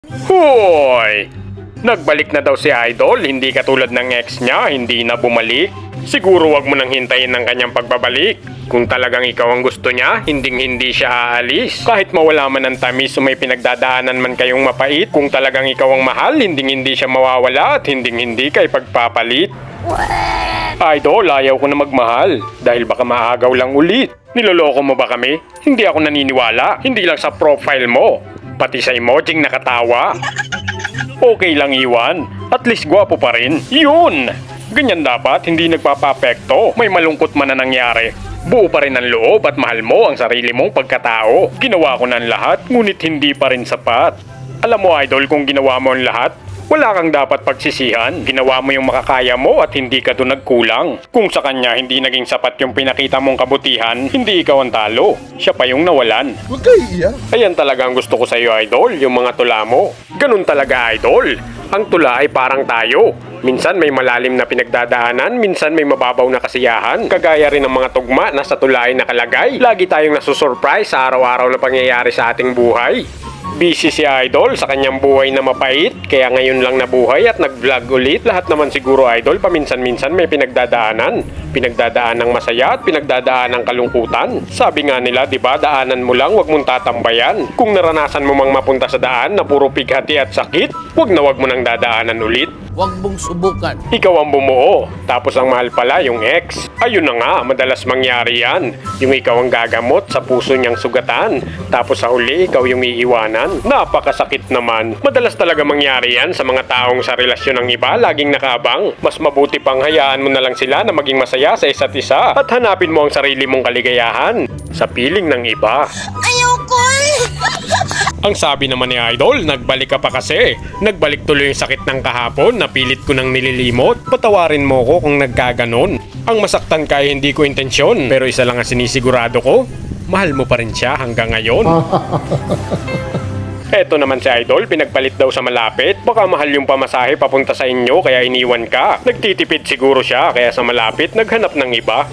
Hoy! Nagbalik na daw si Idol, hindi katulad ng ex niya, hindi na bumalik. Siguro wag mo nang hintayin ng kanyang pagbabalik. Kung talagang ikaw ang gusto niya, hindi siya aalis. Kahit mawala man ang tamis o may pinagdadaanan man kayong mapait, kung talagang ikaw ang mahal, hindi siya mawawala at hindi kay pagpapalit. Idol, ayaw ko na magmahal dahil baka maagaw lang ulit. Niloloko mo ba kami? Hindi ako naniniwala. Hindi lang sa profile mo, pati sa emojing nakatawa. Okay lang iwan. At least gwapo pa rin. Yun! Ganyan dapat, hindi nagpapapekto. May malungkot man na nangyari. Buo pa rin ang loob at mahal mo ang sarili mong pagkatao. Ginawa ko ng lahat, ngunit hindi pa rin sapat. Alam mo, Idol, kung ginawa mo ang lahat, wala kang dapat pagsisihan. Ginawa mo yung makakaya mo at hindi ka doon nagkulang. Kung sa kanya hindi naging sapat yung pinakita mong kabutihan, hindi ikaw ang talo. Siya pa yung nawalan. Huwag kayo iiyak. Ayan talaga ang gusto ko sa iyo, Idol, yung mga tula mo. Ganun talaga, Idol. Ang tula ay parang tayo. Minsan may malalim na pinagdadaanan, minsan may mababaw na kasiyahan. Kagaya rin ng mga tugma na sa tula ay nakalagay. Lagi tayong nasusurprise sa araw-araw na pangyayari sa ating buhay. Busy si Idol sa kanyang buhay na mapait, kaya ngayon lang nabuhay at nag-vlog ulit. Lahat naman siguro, Idol, paminsan-minsan may pinagdadaanan. Pinagdadaan ng masaya at pinagdadaan ng kalungkutan. Sabi nga nila, di ba, daanan mo lang, wag mong tatambayan. Kung naranasan mo mang mapunta sa daan na puro pighati at sakit, wag mo nang dadaanan ulit. Huwag mong subukan. Ikaw ang bumuo, tapos ang mahal pala yung ex. Ayun na nga, madalas mangyari yan. Yung ikaw ang gagamot sa puso niyang sugatan, tapos sa huli, ikaw yung iiwanan. Napakasakit naman. Madalas talaga mangyari yan sa mga taong sa relasyon ng iba, laging nakaabang. Mas mabuti pang hayaan mo na lang sila na maging masaya sa isa't isa at hanapin mo ang sarili mong kaligayahan sa piling ng iba. Ayoko! Ang sabi naman ni Idol, nagbalik ka pa kasi. Nagbalik tuloy yung sakit ng kahapon, napilit ko nang nililimot. Patawarin mo ko kung nagkaganon. Ang masaktan ka ay hindi ko intensyon, pero isa lang ang sinisigurado ko, mahal mo pa rin siya hanggang ngayon. Eto naman si Idol, pinagpalit daw sa malapit. Baka mahal yung pamasahe papunta sa inyo kaya iniwan ka. Nagtitipid siguro siya kaya sa malapit naghanap ng iba.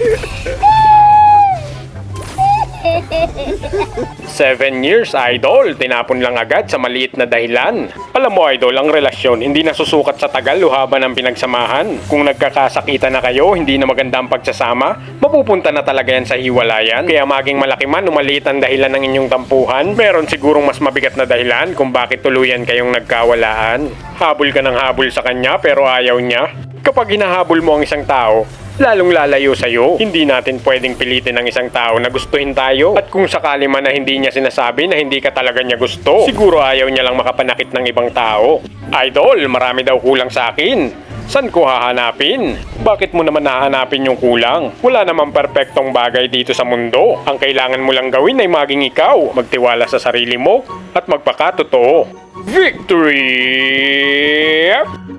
7 years, Idol. Tinapon lang agad sa maliit na dahilan. Alam mo, Idol, ang relasyon hindi nasusukat sa tagal o haba ng pinagsamahan. Kung nagkakasakitan na kayo, hindi na maganda ang pagsasama, mapupunta na talaga yan sa hiwalayan. Kaya maging malaki man o maliit ang dahilan ng inyong tampuhan, meron sigurong mas mabigat na dahilan kung bakit tuluyan kayong nagkawalaan. Habol ka ng habol sa kanya pero ayaw niya. Kapag hinahabol mo ang isang tao, lalong lalayo sa'yo. Hindi natin pwedeng pilitin ang isang tao na gustuhin tayo. At kung sakali man na hindi niya sinasabi na hindi ka talaga niya gusto, siguro ayaw niya lang makapanakit ng ibang tao. Idol, marami daw kulang sa akin. San ko hahanapin? Bakit mo naman hahanapin yung kulang? Wala namang perpektong bagay dito sa mundo. Ang kailangan mo lang gawin ay maging ikaw, magtiwala sa sarili mo, at magpakatotoo. Victory!